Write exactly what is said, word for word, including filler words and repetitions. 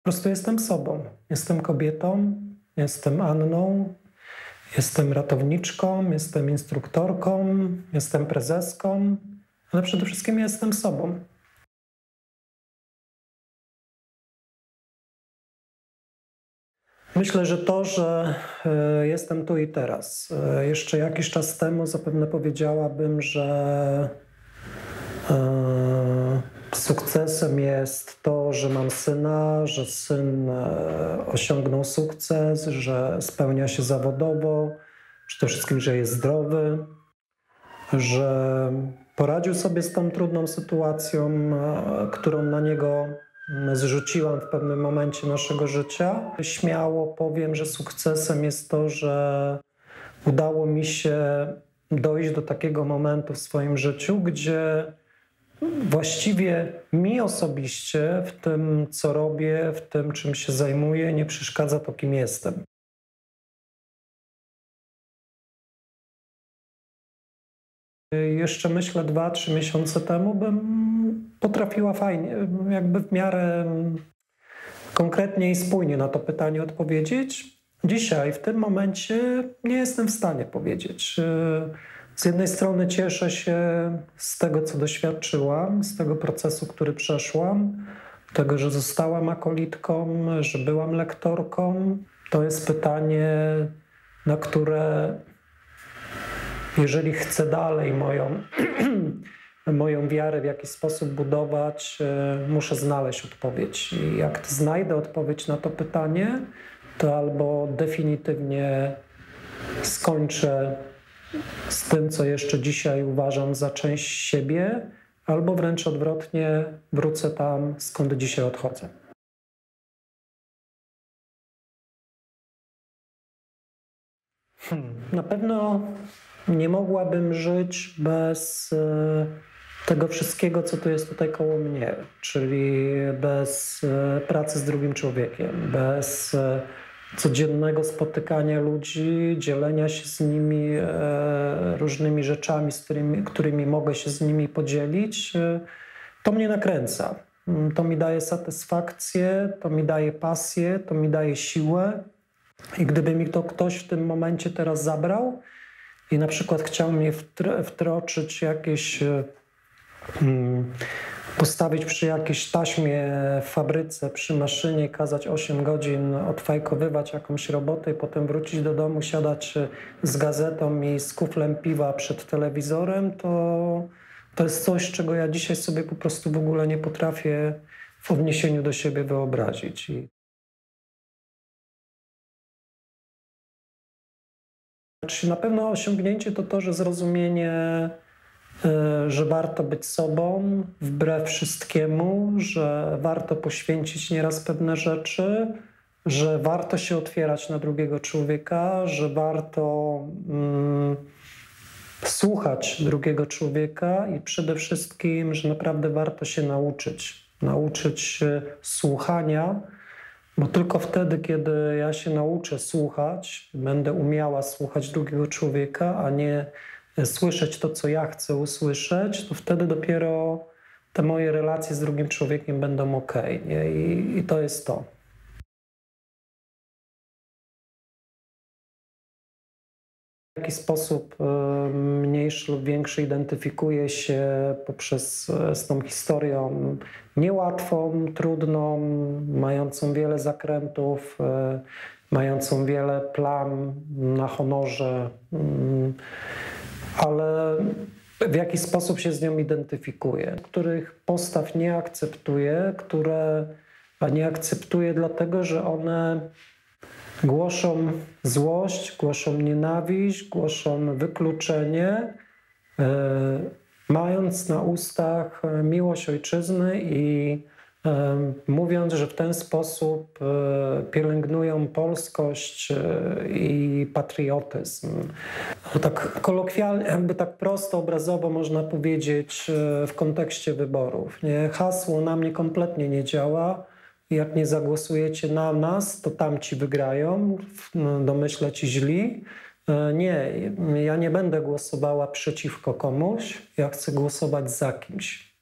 Po prostu jestem sobą. Jestem kobietą, jestem Anną, jestem ratowniczką, jestem instruktorką, jestem prezeską, ale przede wszystkim jestem sobą. Myślę, że to, że e, jestem tu i teraz. E, Jeszcze jakiś czas temu zapewne powiedziałabym, że e, sukcesem jest to, że mam syna, że syn e, osiągnął sukces, że spełnia się zawodowo, przede wszystkim, że jest zdrowy, że poradził sobie z tą trudną sytuacją, e, którą na niego mm, zrzuciłam w pewnym momencie naszego życia. Śmiało powiem, że sukcesem jest to, że udało mi się dojść do takiego momentu w swoim życiu, gdzie właściwie mi osobiście w tym, co robię, w tym, czym się zajmuję, nie przeszkadza to, kim jestem. Jeszcze myślę dwa, trzy miesiące temu bym potrafiła fajnie, jakby w miarę konkretnie i spójnie na to pytanie odpowiedzieć. Dzisiaj, w tym momencie nie jestem w stanie powiedzieć. Z jednej strony cieszę się z tego, co doświadczyłam, z tego procesu, który przeszłam, tego, że zostałam akolitką, że byłam lektorką. To jest pytanie, na które jeżeli chcę dalej moją, moją wiarę w jakiś sposób budować, muszę znaleźć odpowiedź. I jak znajdę odpowiedź na to pytanie, to albo definitywnie skończę z tym, co jeszcze dzisiaj uważam za część siebie, albo wręcz odwrotnie, wrócę tam, skąd dzisiaj odchodzę. Hmm. Na pewno nie mogłabym żyć bez e, tego wszystkiego, co tu jest tutaj koło mnie, czyli bez e, pracy z drugim człowiekiem, bez e, codziennego spotykania ludzi, dzielenia się z nimi e, różnymi rzeczami, z którymi, którymi mogę się z nimi podzielić. E, to mnie nakręca. To mi daje satysfakcję, to mi daje pasję, to mi daje siłę. I gdyby mi to ktoś w tym momencie teraz zabrał i na przykład chciał mnie wtr- wtroczyć jakieś, hmm, postawić przy jakiejś taśmie w fabryce, przy maszynie, kazać osiem godzin odfajkowywać jakąś robotę i potem wrócić do domu, siadać z gazetą i z kuflem piwa przed telewizorem, to, to jest coś, czego ja dzisiaj sobie po prostu w ogóle nie potrafię w odniesieniu do siebie wyobrazić. I Znaczy, na pewno osiągnięcie to to, że zrozumienie, y, że warto być sobą wbrew wszystkiemu, że warto poświęcić nieraz pewne rzeczy, że warto się otwierać na drugiego człowieka, że warto mm, słuchać drugiego człowieka i przede wszystkim, że naprawdę warto się nauczyć. Nauczyć się słuchania. Bo tylko wtedy, kiedy ja się nauczę słuchać, będę umiała słuchać drugiego człowieka, a nie słyszeć to, co ja chcę usłyszeć, to wtedy dopiero te moje relacje z drugim człowiekiem będą okej, nie? I, I to jest to. W jaki sposób e, mniejszy lub większy identyfikuję się poprzez e, z tą historią niełatwą, trudną, mającą wiele zakrętów, e, mającą wiele plam na honorze, mm, ale w jaki sposób się z nią identyfikuję, których postaw nie akceptuję, które a nie akceptuję dlatego, że one głoszą złość, głoszą nienawiść, głoszą wykluczenie, e, mając na ustach miłość ojczyzny i e, mówiąc, że w ten sposób e, pielęgnują polskość e, i patriotyzm. No tak kolokwialnie, jakby tak prosto, obrazowo można powiedzieć e, w kontekście wyborów. Nie? Hasło na mnie kompletnie nie działa. Jak nie zagłosujecie na nas, to tamci wygrają, domyślę ci źli. Nie, ja nie będę głosowała przeciwko komuś, ja chcę głosować za kimś.